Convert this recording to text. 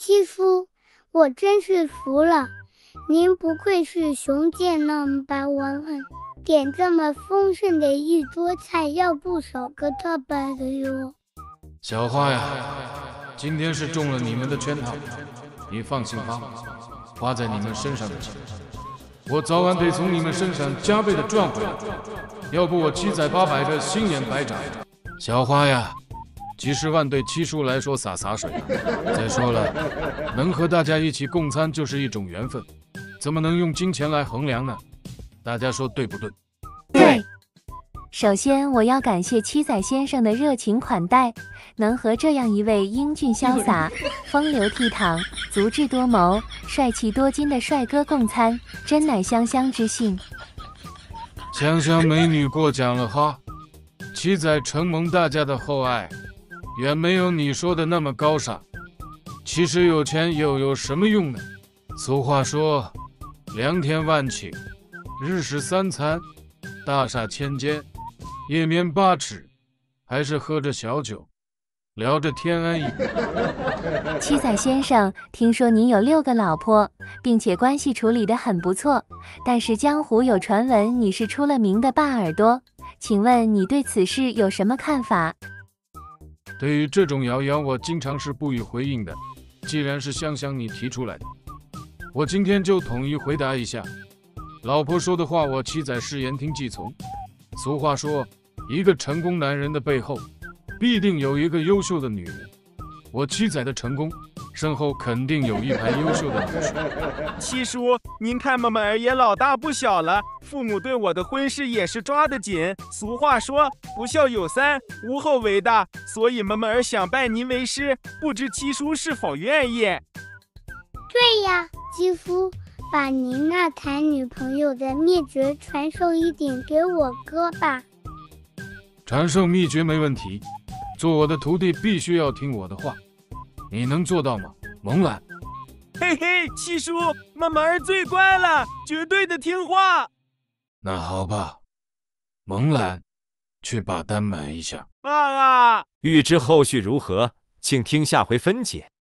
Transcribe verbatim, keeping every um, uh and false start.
七叔，我真是服了，您不愧是熊界 number one， 点这么丰盛的一桌菜，要不少个大百的哟。 小花呀，今天是中了你们的圈套，你放心吧，花在你们身上的钱，我早晚得从你们身上加倍的赚回来，要不我七载八百这新年白长。小花呀，几十万对七叔来说洒洒水。再说了，能和大家一起共餐就是一种缘分，怎么能用金钱来衡量呢？大家说对不对？ 对。首先，我要感谢七仔先生的热情款待，能和这样一位英俊潇洒、风流倜傥、足智多谋、帅气多金的帅哥共餐，真乃香香之幸。 香香美女过奖了哈，七仔承蒙大家的厚爱，远没有你说的那么高尚。其实有钱又有什么用呢？俗话说，良田万顷，日食三餐，大厦千间，夜眠八尺，还是喝着小酒，聊着天安逸。 七仔先生，听说您有六个老婆，并且关系处理得很不错，但是江湖有传闻你是出了名的大耳朵，请问你对此事有什么看法？ 对于这种谣言，我经常是不予回应的。既然是香香你提出来的，我今天就统一回答一下。老婆说的话，我七仔是言听计从。俗话说，一个成功男人的背后，必定有一个优秀的女人。我七仔的成功，身后肯定有一排优秀的女婿。 七叔，您看妈妈儿也老大不小了，父母对我的婚事也是抓得紧。俗话说，不孝有三，无后为大，所以妈妈儿想拜您为师，不知七叔是否愿意？ 对呀，七叔，把您那谈女朋友的秘诀传授一点给我哥吧。 传授秘诀没问题，做我的徒弟必须要听我的话，你能做到吗？萌懒。 嘿嘿，七叔，妈妈儿最乖了，绝对的听话。 那好吧，萌懒，去把单买一下。 爸啊！ 欲知后续如何，请听下回分解。